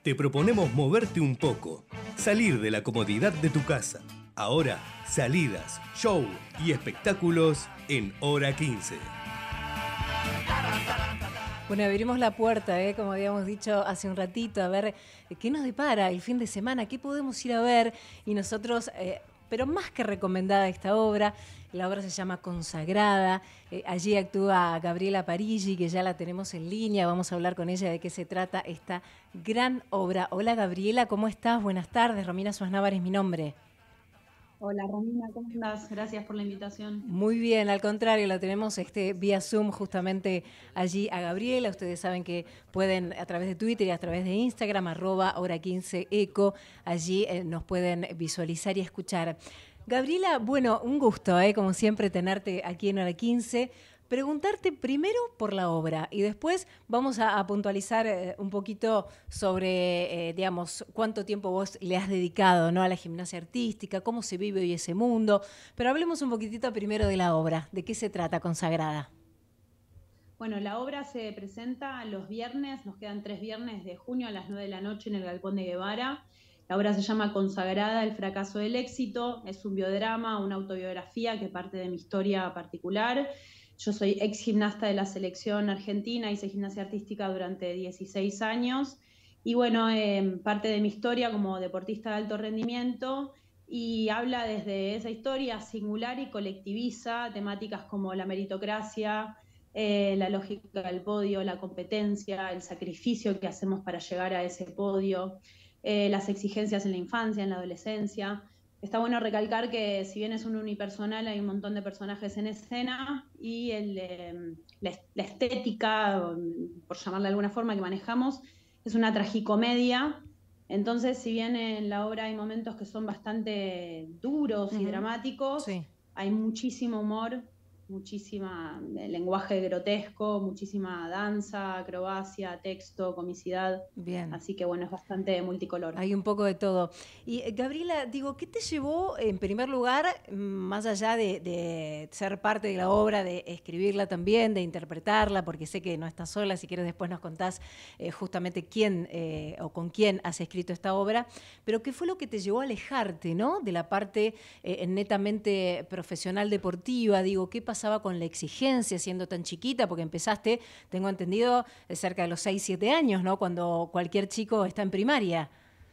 Te proponemos moverte un poco, salir de la comodidad de tu casa. Ahora, salidas, show y espectáculos en Hora 15. Bueno, abrimos la puerta, como habíamos dicho hace un ratito, a ver qué nos depara el fin de semana, qué podemos ir a ver. Y nosotros, pero más que recomendada esta obra, la obra se llama Consagrada. Allí actúa Gabriela Parigi, que ya la tenemos en línea. Vamos a hablar con ella de qué se trata esta gran obra. Hola Gabriela, ¿cómo estás? Buenas tardes. Romina Suárez es mi nombre. Hola Romina, ¿cómo estás? Gracias por la invitación. Muy bien, al contrario, la tenemos vía Zoom justamente allí a Gabriela. Ustedes saben que pueden a través de Twitter y a través de Instagram, @hora15eco, allí nos pueden visualizar y escuchar. Gabriela, bueno, un gusto, como siempre, tenerte aquí en Hora 15. Preguntarte primero por la obra y después vamos a puntualizar un poquito sobre, digamos, cuánto tiempo vos le has dedicado, ¿no?, a la gimnasia artística, cómo se vive hoy ese mundo. Pero hablemos un poquitito primero de la obra. ¿De qué se trata Consagrada? Bueno, la obra se presenta los viernes, nos quedan 3 viernes de junio a las 9 de la noche en el Galpón de Guevara. La obra se llama Consagrada, el fracaso del éxito. Es un biodrama, una autobiografía que parte de mi historia particular. Yo soy ex gimnasta de la selección argentina, hice gimnasia artística durante 16 años. Y bueno, parte de mi historia como deportista de alto rendimiento y habla desde esa historia singular y colectiviza temáticas como la meritocracia, la lógica del podio, la competencia, el sacrificio que hacemos para llegar a ese podio, las exigencias en la infancia, en la adolescencia. Está bueno recalcar que si bien es un unipersonal, hay un montón de personajes en escena y la estética, por llamarla de alguna forma, que manejamos, es una tragicomedia. Entonces, si bien en la obra hay momentos que son bastante duros y dramáticos, sí, hay muchísimo humor, muchísima lenguaje grotesco, muchísima danza, acrobacia, texto, comicidad. bien. Así que bueno, es bastante multicolor. Hay un poco de todo. Y Gabriela, digo, ¿qué te llevó en primer lugar, más allá de ser parte de la obra, de escribirla también, de interpretarla, porque sé que no estás sola, si quieres después nos contás justamente quién o con quién has escrito esta obra, pero qué fue lo que te llevó a alejarte, ¿no?, de la parte netamente profesional deportiva? Digo, ¿qué pasaba con la exigencia siendo tan chiquita? Porque empezaste, tengo entendido, cerca de los 6, 7 años, ¿no?, cuando cualquier chico está en primaria.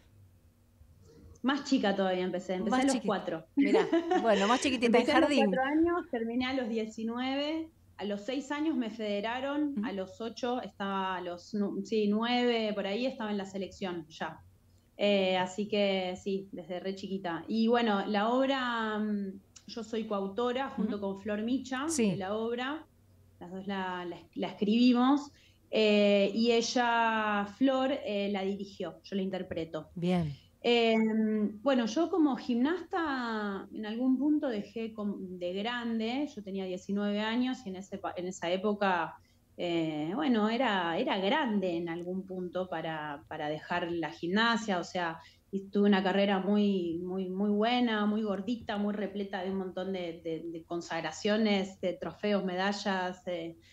Más chica todavía empecé Más a los chiquita. 4. Mirá, bueno, más chiquitita en Empecé a los jardín. 4 años, terminé a los 19, a los 6 años me federaron, a los 8 estaba, a los 9, por ahí estaba en la selección ya. Así que sí, desde re chiquita. Y bueno, la obra, yo soy coautora junto con Flor Micha de Sí. la obra, las dos la escribimos, y ella, Flor, la dirigió, yo la interpreto. Bien. Bueno, yo como gimnasta en algún punto dejé de grande, yo tenía 19 años y en esa época, bueno, era grande en algún punto para dejar la gimnasia, o sea, y tuve una carrera muy, muy, muy buena, muy gordita, muy repleta de un montón de consagraciones, de trofeos, medallas,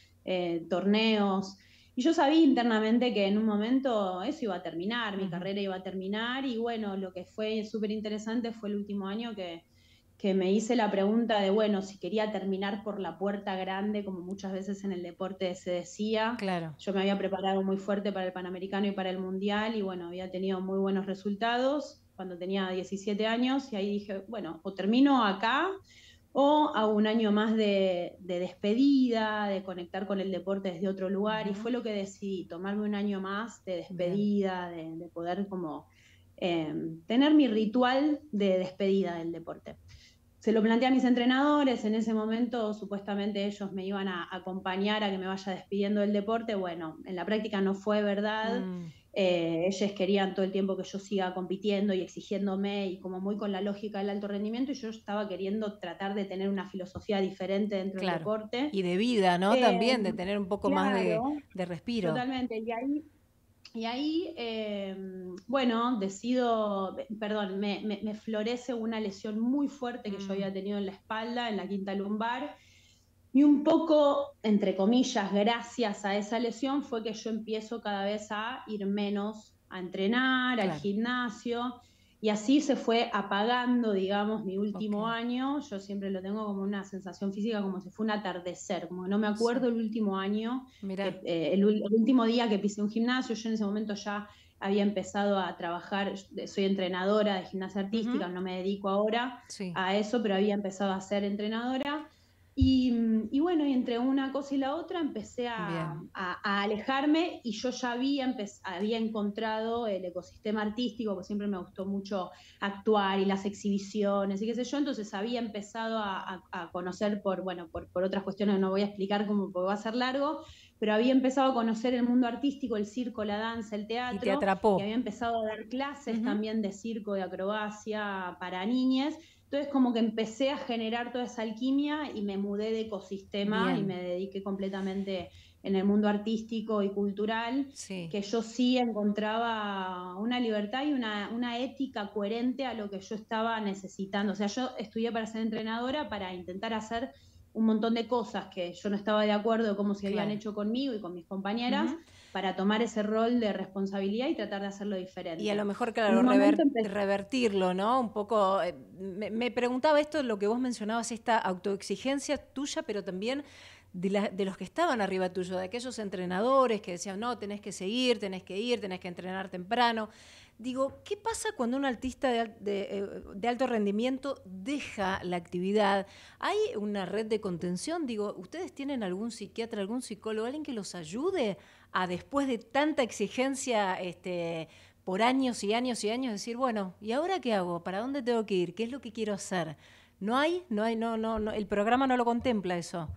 torneos. Y yo sabía internamente que en un momento eso iba a terminar, mi carrera iba a terminar, y bueno, lo que fue súper interesante fue el último año que me hice la pregunta de, bueno, si quería terminar por la puerta grande, como muchas veces en el deporte se decía. Claro. Yo me había preparado muy fuerte para el Panamericano y para el Mundial, y bueno, había tenido muy buenos resultados cuando tenía 17 años, y ahí dije, bueno, o termino acá, o a un año más de despedida, de conectar con el deporte desde otro lugar, y fue lo que decidí, tomarme un año más de despedida, de poder como tener mi ritual de despedida del deporte. Se lo planteé a mis entrenadores, en ese momento supuestamente ellos me iban a acompañar a que me vaya despidiendo del deporte. Bueno, en la práctica no fue verdad. Ellos querían todo el tiempo que yo siga compitiendo y exigiéndome, y como muy con la lógica del alto rendimiento, y yo estaba queriendo tratar de tener una filosofía diferente dentro del deporte. Y de vida, ¿no? También de tener un poco más de respiro. Totalmente, y ahí, bueno, decido, perdón, me florece una lesión muy fuerte que yo había tenido en la espalda, en la quinta lumbar, y un poco, entre comillas, gracias a esa lesión, fue que yo empiezo cada vez a ir menos a entrenar, al gimnasio, y así se fue apagando, digamos, mi último año. Yo siempre lo tengo como una sensación física, como si fue un atardecer, como que no me acuerdo el último año, el último día que pisé un gimnasio. Yo en ese momento ya había empezado a trabajar, soy entrenadora de gimnasia artística, no me dedico ahora a eso, pero había empezado a ser entrenadora. Y bueno, y entre una cosa y la otra empecé a alejarme, y yo ya había encontrado el ecosistema artístico, porque siempre me gustó mucho actuar y las exhibiciones y qué sé yo. Entonces había empezado a conocer por otras cuestiones que no voy a explicar porque va a ser largo, pero había empezado a conocer el mundo artístico, el circo, la danza, el teatro. Y te atrapó. Y había empezado a dar clases también de circo, de acrobacia para niñas. Entonces como que empecé a generar toda esa alquimia y me mudé de ecosistema y me dediqué completamente en el mundo artístico y cultural, que yo sí encontraba una libertad y una ética coherente a lo que yo estaba necesitando. O sea, yo estudié para ser entrenadora, para intentar hacer un montón de cosas que yo no estaba de acuerdo de cómo se habían hecho conmigo y con mis compañeras, para tomar ese rol de responsabilidad y tratar de hacerlo diferente. Y a lo mejor, claro, revertirlo, ¿no? Un poco, me preguntaba esto, lo que vos mencionabas, esta autoexigencia tuya, pero también de los que estaban arriba tuyo, de aquellos entrenadores que decían, no, tenés que seguir, tenés que ir, tenés que entrenar temprano. Digo, ¿qué pasa cuando un artista de alto rendimiento deja la actividad? ¿Hay una red de contención? Digo, ¿ustedes tienen algún psiquiatra, algún psicólogo, alguien que los ayude a, después de tanta exigencia por años y años y años, decir, bueno, ¿y ahora qué hago? ¿Para dónde tengo que ir? ¿Qué es lo que quiero hacer? No, el programa no lo contempla eso.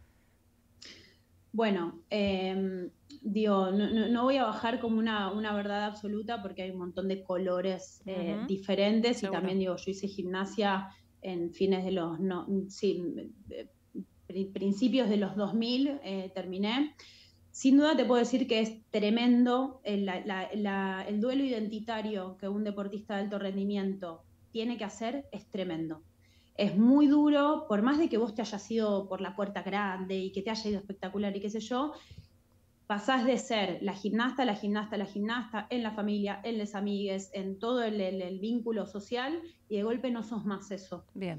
Bueno, digo, no voy a bajar como una verdad absoluta, porque hay un montón de colores diferentes. Seguro. Y también digo, yo hice gimnasia en fines de los, principios de los 2000, terminé. Sin duda te puedo decir que es tremendo el duelo identitario que un deportista de alto rendimiento tiene que hacer, es tremendo. Es muy duro, por más de que vos te hayas ido por la puerta grande y que te haya ido espectacular y qué sé yo, pasás de ser la gimnasta, en la familia, en las amigues, en todo el vínculo social, y de golpe no sos más eso. Bien.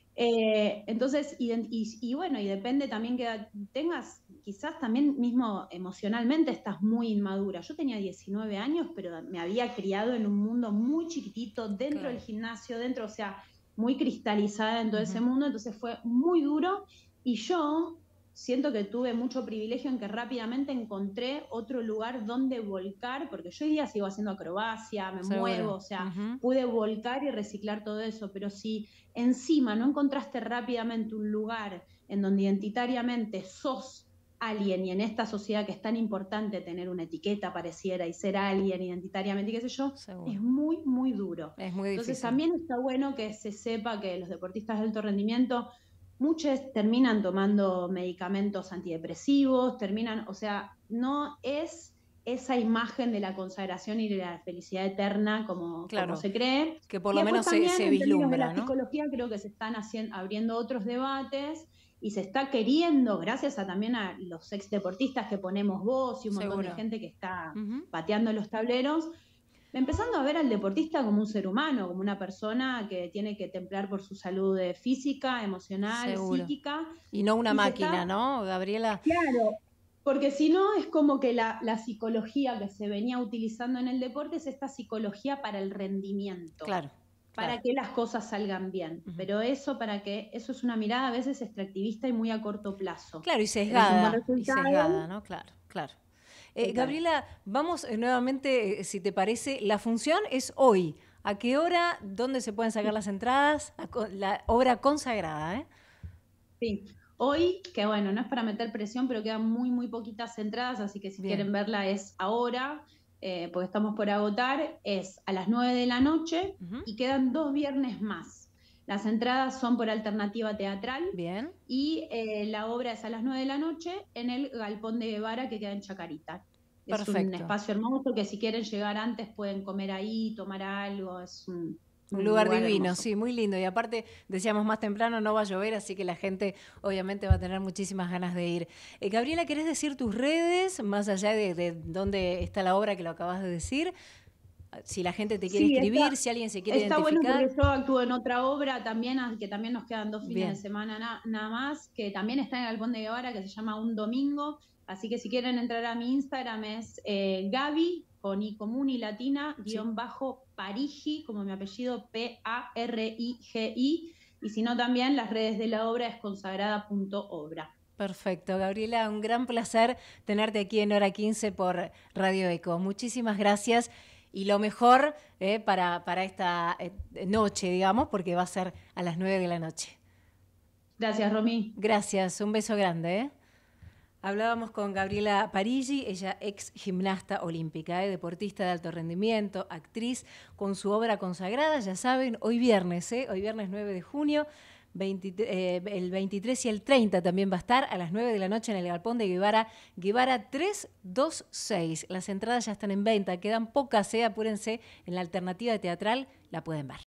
Entonces, y bueno, y depende también que tengas, quizás también mismo emocionalmente estás muy inmadura. Yo tenía 19 años, pero me había criado en un mundo muy chiquitito, dentro del gimnasio, o sea, muy cristalizada en todo ese mundo. Entonces fue muy duro, y yo siento que tuve mucho privilegio en que rápidamente encontré otro lugar donde volcar, porque yo hoy día sigo haciendo acrobacia, me muevo, o sea, pude volcar y reciclar todo eso. Pero si encima no encontraste rápidamente un lugar en donde identitariamente sos alguien, y en esta sociedad que es tan importante tener una etiqueta pareciera y ser alguien identitariamente y qué sé yo, es muy, muy duro. Es muy difícil. Entonces también está bueno que se sepa que los deportistas de alto rendimiento, muchos terminan tomando medicamentos antidepresivos, o sea, no es esa imagen de la consagración y de la felicidad eterna como se cree. Que por lo menos se vislumbra, ¿no? En la psicología creo que se están abriendo otros debates, y se está queriendo, gracias también a los ex deportistas que ponemos vos y un montón de gente que está pateando los tableros, empezando a ver al deportista como un ser humano, como una persona que tiene que templar por su salud física, emocional, psíquica. Y no una máquina, ¿no, Gabriela? Claro, porque si no es como que la psicología que se venía utilizando en el deporte es esta psicología para el rendimiento. Claro. Para que las cosas salgan bien. Pero eso es una mirada a veces extractivista y muy a corto plazo. Claro, y sesgada, ¿no? Claro. Gabriela, vamos nuevamente, si te parece, la función es hoy. ¿A qué hora? ¿Dónde se pueden sacar las entradas? La obra consagrada, Sí. Hoy, que bueno, no es para meter presión, pero quedan muy, muy poquitas entradas, así que si quieren verla es ahora. Porque estamos por agotar, es a las 9 de la noche y quedan 2 viernes más. Las entradas son por alternativa teatral. Bien. Y la obra es a las 9 de la noche en el Galpón de Guevara, que queda en Chacarita. Perfecto. Es un espacio hermoso que si quieren llegar antes pueden comer ahí, tomar algo. Es un lugar divino, hermoso. Sí, muy lindo. Y aparte, decíamos más temprano, no va a llover, así que la gente obviamente va a tener muchísimas ganas de ir. Gabriela, ¿querés decir tus redes, más allá de dónde está la obra que lo acabas de decir? si la gente te quiere escribir, si alguien se quiere está identificar. Bueno, porque yo actúo en otra obra también, que también nos quedan 2 fines Bien. de semana nada más, que también está en el Galpón de Guevara, que se llama Un Domingo. Así que si quieren entrar a mi Instagram es Gaby, con I común y latina, Sí. _ Parigi, como mi apellido, Parigi. Y si no, también las redes de la obra es consagrada.obra. Perfecto, Gabriela, un gran placer tenerte aquí en Hora 15 por Radio Eco. Muchísimas gracias y lo mejor para esta noche, digamos, porque va a ser a las 9 de la noche. Gracias, Romy. Gracias, un beso grande. Hablábamos con Gabriela Parigi, ella ex gimnasta olímpica, deportista de alto rendimiento, actriz, con su obra consagrada, ya saben, hoy viernes 9 de junio, el 23 y el 30 también va a estar a las 9 de la noche en el Galpón de Guevara, Guevara 326. Las entradas ya están en venta, quedan pocas, apúrense, en la alternativa teatral la pueden ver.